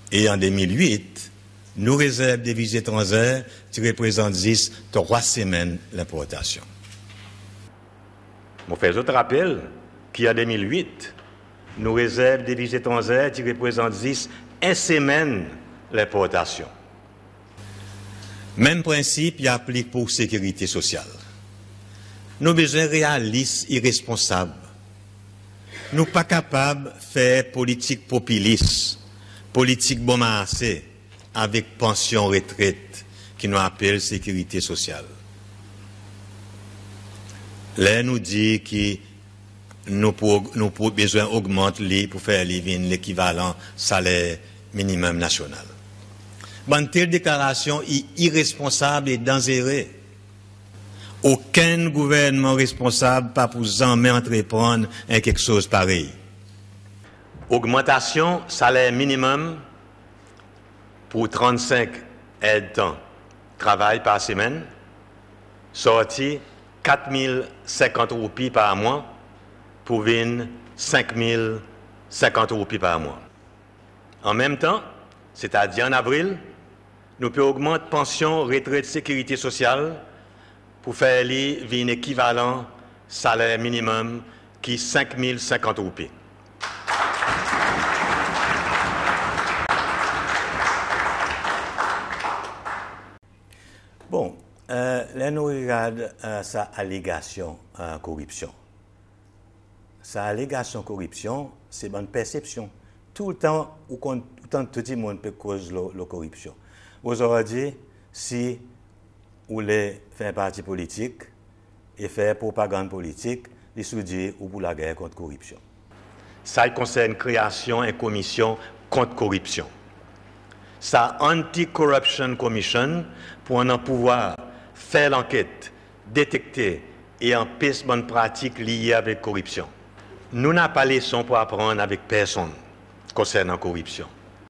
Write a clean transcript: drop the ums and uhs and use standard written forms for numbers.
Et en 2008, nos réserves de devises étrangères qui représentent 3 semaines l'importation. Je fais autre rappel qu'en 2008, nos réserves de devises étrangères qui représentent 1 semaine l'importation. Même principe y applique pour la sécurité sociale. Nos besoins réalistes, irresponsables. Nous ne sommes pas capables de faire politique populiste, politique bon marché, avec pension retraite, qui nous appelle sécurité sociale. Là, nous dit que nos besoins augmentent pour faire l'équivalent salaire minimum national. Une telle déclaration est irresponsable et dangereuse. Aucun gouvernement responsable pas pour jamais entreprendre quelque chose pareil. Augmentation salaire minimum pour 35 aides-temps travail par semaine, sorti 4 050 roupies par mois pour 5 050 roupies par mois. En même temps, c'est-à-dire en avril, nous pouvons augmenter la pension, retraite, sécurité sociale pour faire un équivalent salaire minimum qui est 5 050 roupies. Bon, là nous regardons sa allégation corruption. Sa allégation corruption, c'est une perception. Tout le temps, tout le monde peut causer la corruption. Aujourd'hui, si vous voulez faire un parti politique et faire propagande politique, les soudire ou pour la guerre contre la corruption. Ça concerne la création d'une commission contre la corruption. Ça Anti-Corruption Commission pour en pouvoir faire l'enquête, détecter et empêcher de bonnes pratiques liées avec la corruption. Nous n'avons pas les leçons pour apprendre avec personne concernant la corruption.